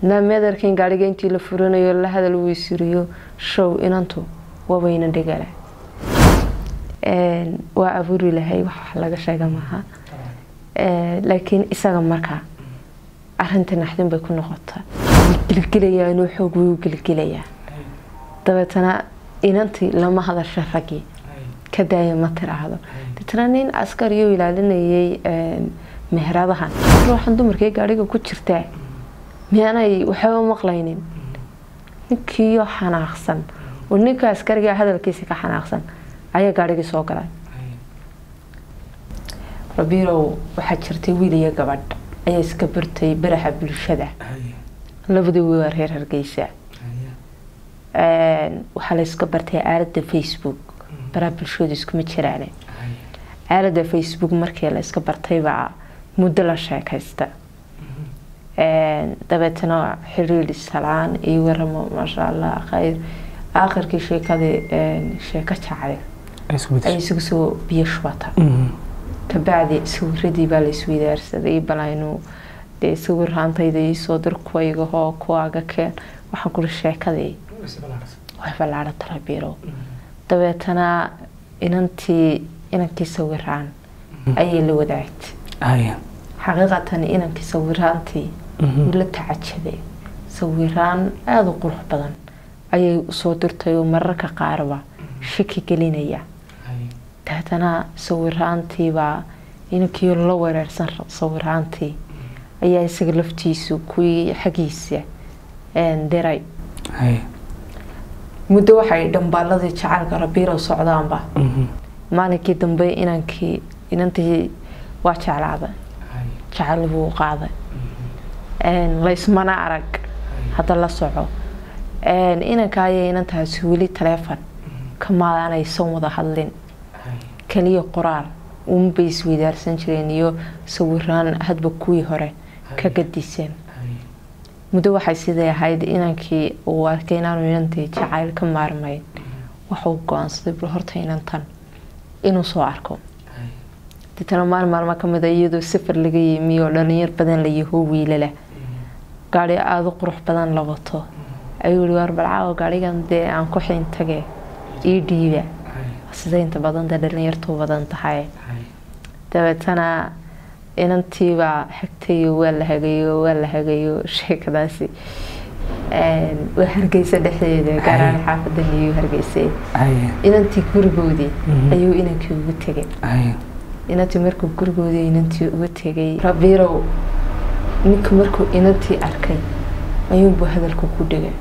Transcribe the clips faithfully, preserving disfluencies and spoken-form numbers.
naameedarkin gaariga intii la furanayo la hadal weysiriyo show inantu wabayna dhigale een waa abuuri lahay wax laga sheega maaha ee laakiin isaga marka arinta naxdin bay ku noqotay gilgilaya inuu xoog weyn gilgilaya dabeetana inantii lama hadasho ragi ka daaya ma tiraahdo dadnayn askar iyo ilaalinayay ee meheradahan ruuxan dumarkay gaariga ku jirtaa miyaanay waxba maqlaynin ninkiyo xanaaqsan oo ninka askariga hadalkiisa ka xanaaqsan ayaa gaariga soo galay Rabirow waxa jirtay wiil iyo gabadh ay iska bartay baraha bulshada labadii waa reer Hargeysa ee waxa la iska bartay aalada Facebook baraha bulshada isku ma jiraan aalada Facebook markii la iska bartay baa muddo la sheekaysta ee dabeetana xiriir salaan iyo waramo ma sha Allah khayr aakhirkii sheekadii ee sheeka jacay ay isugu soo biyashwata tabacdi sawirradii baa la isweydaarsaday balayno de sawirantayda iyo soo dirkooyga oo kuwaaga keen waxa ku sheekadii way balaara Rabirow dabeetana inantii inankii sawiraan ay la wadaagtay ay xaqiiqatan inankii sawiraantii wala tacajabay sawiraan aad u qurux badan ayay soo dirtay oo mararka qaarba shaki gelinaya dabeetana sawiraantii baa inankii la weerarsan sawiraantii ayaa isaga laftiisu kuwii xagiisa een diray ay muddo waxay dambaaladii jacalka Rabirow socdaanba maalinkii dambe inankii inantii waa jaclaada jacal buu qaaday een la ismana arag hada la soco een inanka ay inantaas wali telefoon kama aanay soo wada hadlin kaliya qoraal um bees weydaarsan jireen iyo sawiraan hadba kuwii hore ka gadiseen muddo waxay sidee ahayd inankii uu arkay inaanu inantii jacayl ka maarmay wuxuu go'aansaday bal horta inantan inuu soo arko dadana maal maalma kamid ah iyadoo safar laga yimiyo dhalinyar badan la yahay wiilala gaari aad u qurux badan la wato ayuu war balcaaw gaarigan de aan ku xin tagay ii dhiiba sida inta badan dhalinyartu badan tahay dabeetana inantii baa xigtay waa la hagayo waa la hagayo sheekadaasi ee waa Hargeysa dhexdeeda gaaraan xaafadda iyo Hargeysa inantii gurigoodii ayuu inankii ugu tagay inantii markuu gurigoodii inantii ugu tagay Rabirow ninka markuu inantii arkay ayuu buu hadalku ku dhigay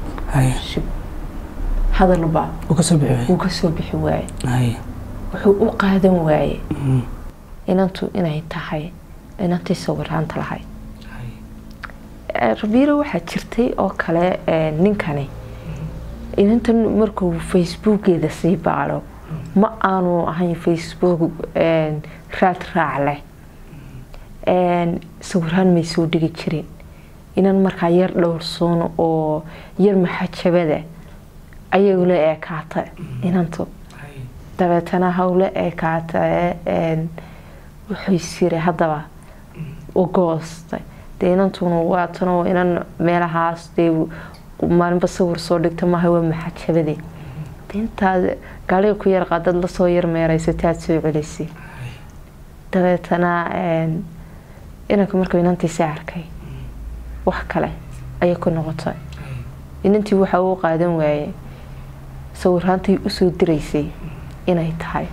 hadal baa uu ka soo bixi uu ka soo bixi waay wuxuu u qaadan waay inantu inay tahay inantii sawiraanta lahayd Rabirow waxa jirtay oo kale ninkani inantan markuu Facebookeeda sii baaro ma aanu ahayn Facebook een raad raacle een sawiraan may soo dhigi jireen inan markaa yar dhowrsoon oo yar maxajabada ayuu la eekaatay inantu dabeetana hawle eekaatay een wuxuu siray hadaba oo goostay inantuna waa tano inan meelahaas de maalinba sawir soo dhigta ma hawa maxajabadi inta gaariga ku yar qaadad la soo yar meeraysay aad soo celisay dabeetana een inanka markuu inantii saarkay wax kale ay ku noqotay inantii waxa uu qaadan waayay sawiraantii u soo diraysay inay tahay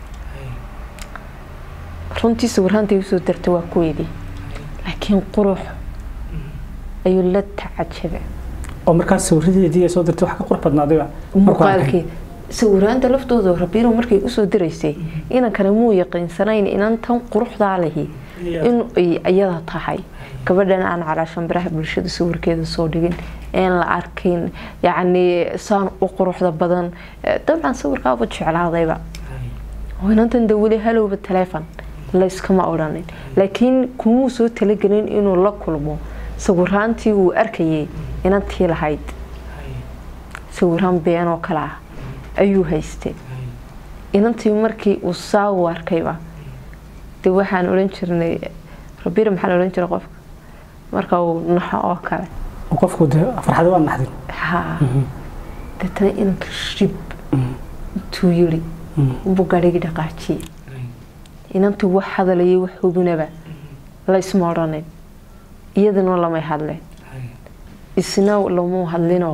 runtii sawiraantii u soo dirtay waa kuweedii laakiin qurux ayuu la tacajabay oo markaas sawiradeedii soo dirtay wax ka qurux badnaaday muuqaalkii sawiraanta laftooda Rabirow markay u soo diraysay inan kale muu yaqiinsanayn inan tan quruxda lahi in ay ayada tahay gabadhan aan calaashan baraha bulshada sawirkeeda soo dhigin in la arkin yaani saan u quruxda badan dabcan sawirka aad jeclaadayba oo inantan dawli halowba telefoon la iskama oranay laakiin kuma soo talagelin inuu la kulmo sawiraantii uu arkayay inantii lahayd sawiraan been oo kala ayuu haystay inantii markii uu saaw arkayba de waxaan oran jirnay Rabirow maxaa oran jiray qofka marka uu naxo oo kale وقفكوا ده فرحة وأنا نحدين ها تتنا إنك شرب تويلي وبقاري كده قاعدي إن أنت واحد اللي يوحبون بقى لا يسمعونه يدن ولا ما يحلله السنة لو مو حلينه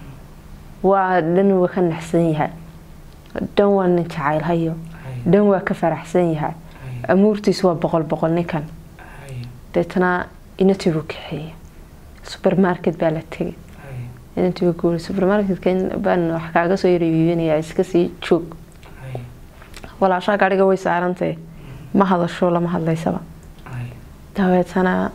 ولأنه وكان حسنيها دون نتعايل هيو دون كفر حسنيها أمورتي سوا بقول بقول نكان تتنا إن تبوك هي سوبر ماركت بالتي إن تبوك سوبر ماركت كان بأنه حكاية صغيرة يبيني إسكسي تشوك ولا شيء قاعد يقوي سعرنته ما هذا الشغل ما هذا يسوى تتنا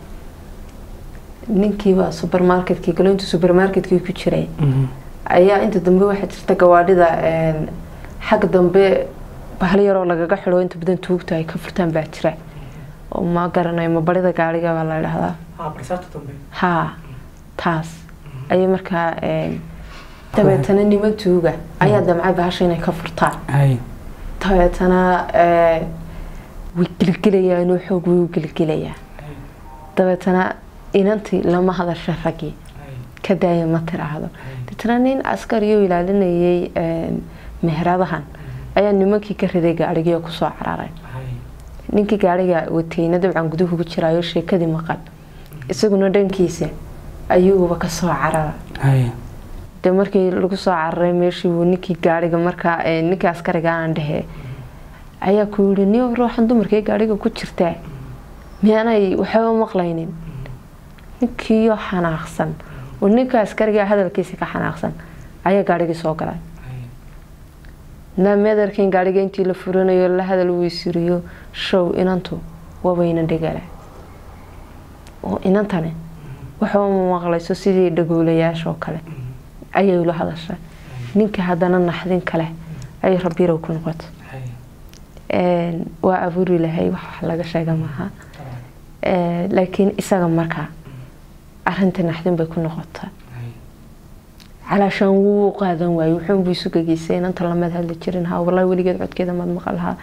ninkii waa supermarketkii galooyinta supermarketkii ku jiray ayaa inta dambe waxa jirta gawaadhida een xaq dambe bahal yar oo lagaga xiro inta badan tuugta ay ka furtaan baa jira oo ma garanayo ma barida gaariga baa la yiraahdaa ha barsaata dambe ha taas ay markaa een tabeetana niman tuuga ayaa damcay bahasha inay ka furtaan ay tabeetana ee wigilgilayaan oo xoog wigilgilayaan tabeetana inantii lama hadasho ragii ka daaya ma tiraahdo dadna nin askari oo ilaalinayay meheradahan ayaa nimankii ka riday gaariga ku soo cararay ninkii gaariga watayna dabcan guduhu ku jiraayo sheekadii maqal isaguna dhankiisa ayuu ka soo cararay de markii lagu soo cararay meeshii uu ninkii gaariga markaa ninkii askariga aan dhahe ayaa ku yiri niyo ruuxan dumarkii gaariga ku jirtaa miyaanay waxba maqlaynin ninkii oo xanaaqsan oo ninka askariga hadalkiisa ka xanaaqsan ayaa gaariga soo galay naameedarkii gaariga intii la furanayo la hadal uu isiriyo show inantu wabayna dhigale oo inantane waxa uu maqlayso sidii dhagoolayaasha kale ayay la hadashay ninka hadana naxdin kale ay rabiiro ku noqoto ee waa abuuri lahay wax laga sheega maaha ee laakiin isaga markaa arrinta naxdin bay ku noqotay علشان وقاعدين واي وحين بيسوق جيسين أنت لما تهل تشرينها والله ولي قد عد كذا ما مقالها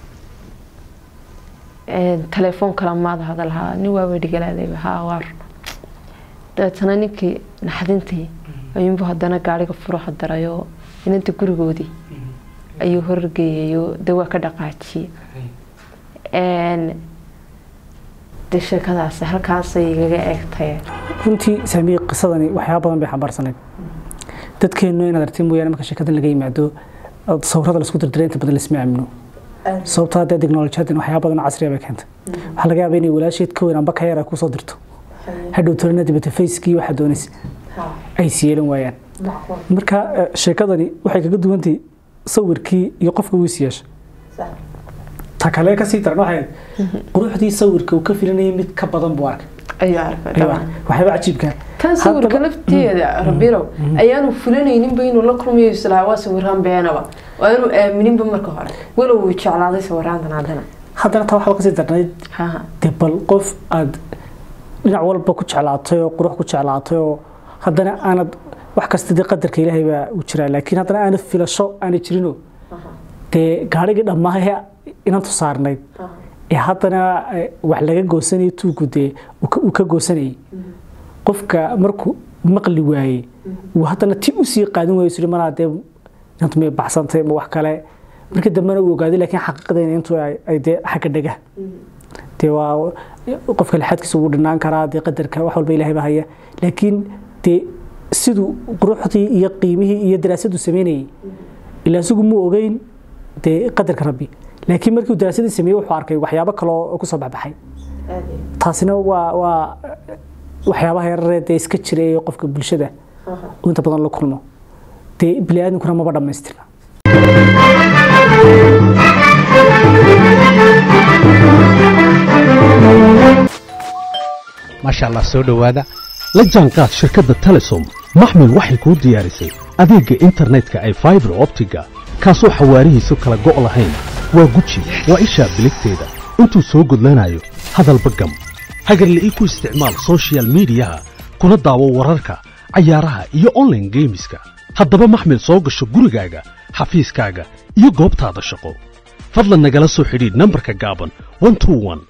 التليفون كلام ما هذا لها نوا ودي قال هذا ها وار تناني كي نحدنتي أيام بهدنا قاري كفروح الدرايو إن أنت كرجودي أيوه هرجي أيوه دوا كذا قاتشي إن دش كذا سهل كاسي يجي أكتر كنتي سامي قصدني وحيابا بحبار سنة dadkeenu in adartiin mooyaan marka shirkaddan laga yimaado sawirada la isku dirdiray inta badan la isma aamino sababta ah technology-dan waxyaabo badan casri ah bay keentay waxa laga yaabaa inay walaasheed ka weyn amba ka yar ku soo dirto hadhow toona dibadda Facebook waxa doonays ay siiyeelan waayaan marka shirkadani waxay kaga duwantay sawirkii iyo qofka uu siyaashay ta kale ka sii daran waxay quruxdii sawirka uu ka filanayay mid ka badan buu arkay أيوة طبعا وحيبقى عجيب كان كان صور كلفتي يا ربيرو أيانو فلاني نبين ولا كرم يسلا واسورهم بيننا وأنا منين بمركها ولو يشعل على صوران عندنا عندنا هذا طبعا حلقة زي درنيد ها تبل قف أد نعول بكوتش على عطيه وقروح كوتش على عطيه هذا أنا وحكست دي قدر كيله هي وشرا لكن هذا أنا في الشو أنا تشرينه te gaariga dhamaahay inaan tusaarnay ee hadana wax laga goosanay tuugude uu ka goosanay qofka markuu maqli waayay uu hadana ti u sii qaadan waayay sulimaade inta me baxsantay ma wax kale markii dambana uu ogaaday laakiin xaqiiqadeena intuu ay de xaq dhaga te waa qofka laxadkiisa uu dhinaan karaa de qadarka wax walba ilaahay baa haya laakiin te sidoo quruxdii iyo qiimihii iyo daraasadu sameeyay ilaa sugu mu ogeyn de qadarka rabbi laakiin markii uu daraasadii sameeyay wuxuu arkay waxyaabo kale oo ku soo baxay taasina waa waa waxyaabaha yareed ee iska jiray qofka bulshada inta badan la kulmo de bini'aadamkuna ma dhamaystirna ما شاء الله سو دhowaada la jaanqaad shirkadda Telesom maxmil waxay ku diyaarisay adeega internetka ay fiber optiga kaasoo xawaarihiisu kala go' lahayn waa guji waa isha biligteeda intuu soo gudlanayo hadalba gam hagarle ku isticmaal social media kuna daawo wararka ciyaaraha iyo online gameska haddaba maxmil soo gasho gurigaaga xafiiskaaga iyo goobtaada shaqo fadlan nagala soo xidhiidh nambarka gaaban one two one